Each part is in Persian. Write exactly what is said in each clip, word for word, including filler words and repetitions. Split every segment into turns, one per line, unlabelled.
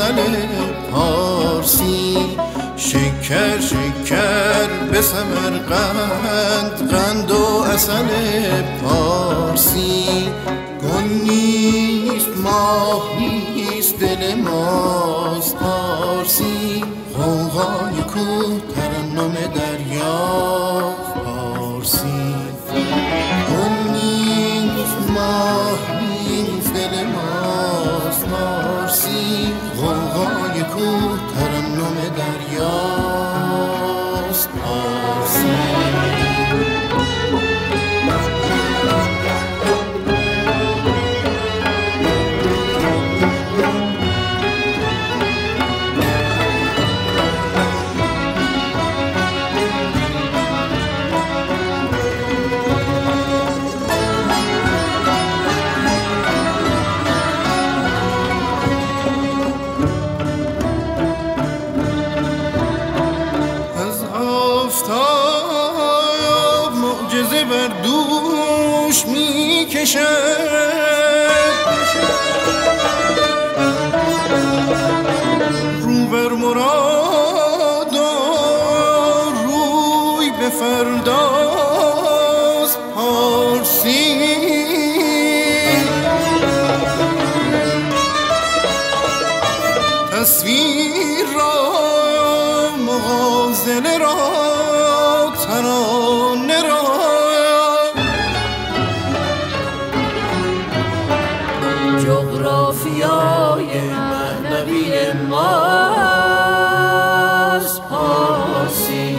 غزل پارسی. شکر شکر به سمرقند، قند و عسل پارسی. گل نیست ماه نیست دل ماست پارسی. غوغای کوه ترنم دریا پارسی. گل نیست ماه نیست دل ماست پارسی. غوغای کوه ترنم دریاست پارسی. معجزه بر دوش می کشد، رو بر مراد روی به فرداست پارسی. تصویر را مغازله را ترانه را
جغرافیای معنوی ماست پارسی.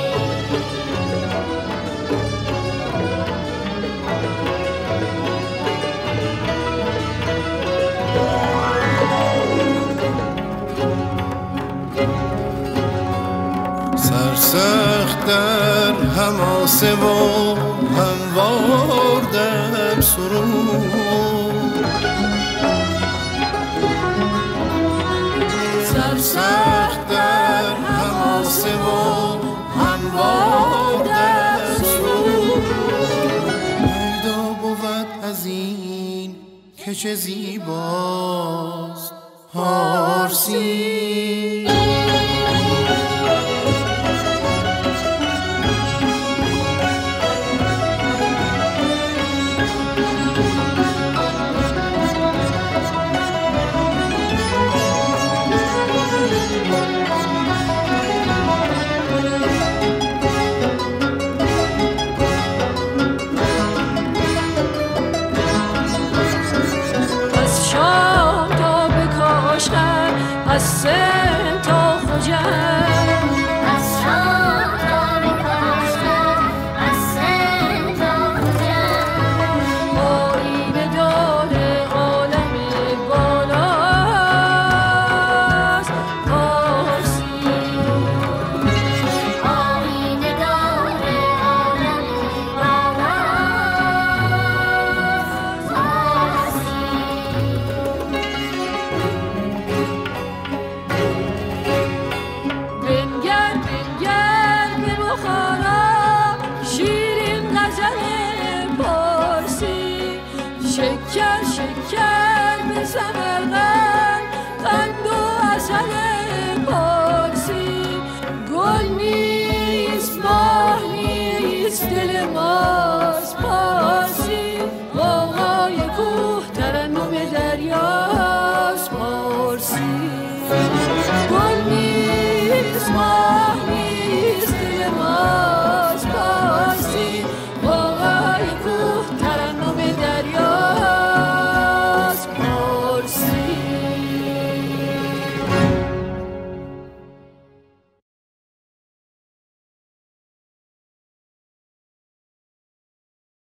سرسخت در حماسه و هموار در سرود، سرسخت در حماسه و هموار در سرود. پیدا بود از این که چه زیباست پارسی.
از سن تا خجر،
از شام تا به کاشتن، از سن تا خجر.
آیینه دار عالم بالاست پارسی.
آیینه دار عالم بالاست پارسی.
بنگر بنگر به بخارا شیرین غزل پارسی. شکر شکر به سمرقند، قند و عسل پارسی. گل نیست ماه نیست دل ماست پارسی. غوغای کوه ترنم دریاست پارسی.